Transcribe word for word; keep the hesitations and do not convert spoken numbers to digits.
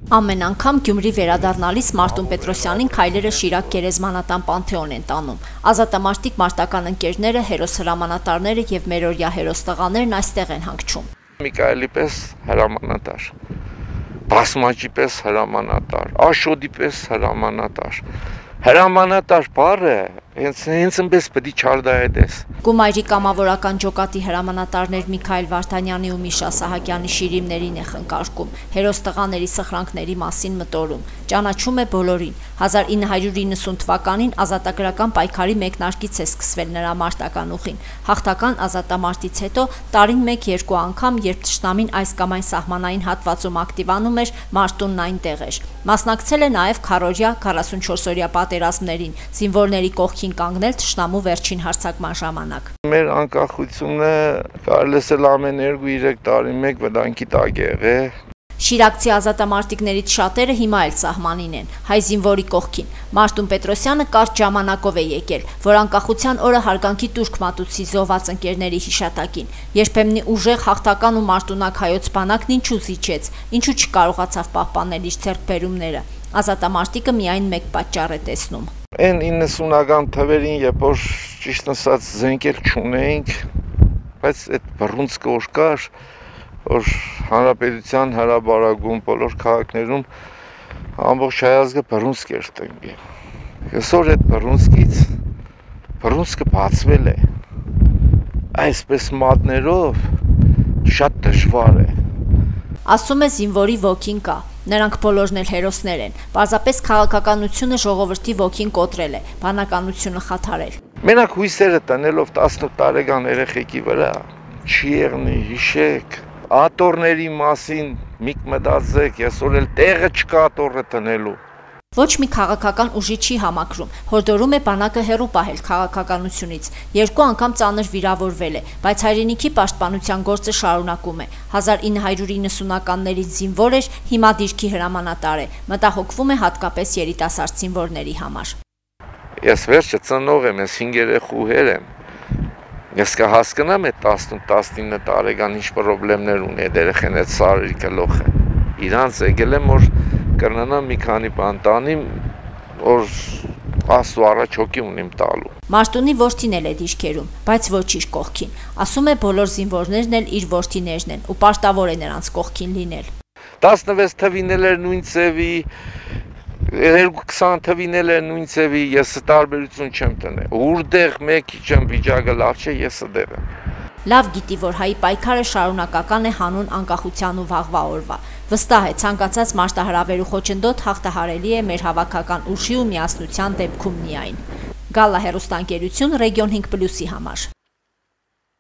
Ամեն անգամ Գյումրի վերադառնալիս Մարտուն Պետրոսյանին քայլերը Շիրակ գերեզմանատան Պանթեոն են տանում։ Ազատամարտիկ մարտական ընկերները, հերոս հրամանատարները եւ մերօրյա հերոս տղաներն այստեղ են հանգչում։ Միքայելի պես հրամանատար, Բասմաճի պես հրամանատար, Աշոդի պես հրամանատար։ Հրամանատար բառը հենց հենց այնպես պետք է չարդայես։ Գումայրի կամավորական ջոկատի հրամանատարներ Միքայել Վարդանյանի ու Միշա Սահակյանի շիրիմներին է խնկարկում, հերոս տղաների սխրանքների մասին մտորում, ճանաչում է բոլորին։ հազար ինը հարյուր իննսուն թվականին ազատագրական պայքարի մեկնարկից է սկսվել նրա մարտական ուղին։ Հաղթական ազատամարտից հետո տարին մեկ-երկու անգամ, երբ թշնամին այս կամ այն սահմանային հատվածում ակտիվանում էր, Մարտունն այնտեղ էր։ Մասնակցել է նաև քառօրյա քառասունչորսօրյա պատերազմներին, զինվորների կողքին կանգնել թշնամու վերջին հարձակման ժամանակ։ Մեր անկախությունը կարելի է ամեն երկու-երեք տարի մեկ վտանգի տակ եղել։ Շիրակցի ազատամարտիկներից շատերը հիմա էլ սահմանին են, հայ զինվորի կողքին։ Մարտուն Պետրոսյանը կարճ ժամանակով է եկել, որ անկախության օրը հարգանքի տուրք մատուցի զոհված ընկերների հիշատակին։ Երբեմնի ուժեղ հաղթական ու մարտունակ հայոց բանակն ինչու զիջեց, ինչու չկարողացավ պահպանել իր ձեռքբերումները։ Ազատամարտիկը միայն մեկ պատճառ է տեսնում։ Այն իննսունական թվերին, երբ որ ճիշտ ասած զենքեր չունեինք, բայց այդ բռունցքը որ կար, որ հանրապետության հրաբարագում բոլոր քաղաքներում ամբողջ հայազգը բռունցք էր տնկել։ Այսօր այդ բռունցքից բռունցքը բացվել է։ Այսպես մատներով շատ դժվար է։ Ասում է զինվորի ոգին կա, նրանք բոլորն էլ հերոսներ են, պարզապես քաղաքականությունը ժողովրդի ոգին կոտրել է, բանականությունը խաթարել։ Մենակ հույսերը տնելով տասնութ տարեկան երեխեքի վրա, չի եղնի, հիշեք, ատորների մասին միք մտածեք, այսօր էլ տեղը չկա ատորը տնելու։ Ոչ մի քաղաքական ուժի չի համակրում, հորդորում է բանակը հեռու պահել քաղաքականությունից, երկու անգամ ծանր վիրավորվել է, բայց հայրենիքի պաշտպանության գործը շարունակում է։ հազար ինը հարյուր իննսունականներից զինվոր էր, հիմա դիրքի հրամանատար է, մտահոգվում է հատկապես երիտասարդ զինվորների համար։ Ես վերջը ծնող եմ, ես հինգ երեխու հեր եմ։ Ես կհասկանամ այդ տասնութ-տասնինը տարեկան ինչ խնդիրներ ունի այդ երեխեն այդ սարի գլուխը։ Իրանց եկել եմ որ կրնանամ մի քանի բան տանիմ, որ աստու առաջ հոգի ունիմ տալու։ Մարտունի որդին էլ է դիրքերում, բայց ոչ իր կողքին։ Ասում է բոլոր զինվորներն էլ իր որդիներն են ու պարտավոր է նրանց կողքին լինել։ տասնվեց թվին էլ էր նույն ծևի, քսան թվին էլ էր նույն ծևի, ես տարբերություն չեմ տնել։ Ուրդեղ մեկի չեմ վիճակը լավ չէ, ես դեղ եմ։ Լավ գիտի, որ հայի պայքարը շարունակական է հանուն անկախության ու վաղվա օրվա։ Վստահ է, ցանկացած մարտահրավեր ու խոչընդոտ հաղթահարելի է մեր հավաքական ուժի ու միասնության դեպքում միայն։ Գալլա հեռուստաընկերություն Ռեգիոն հինգ պլյուսի համար։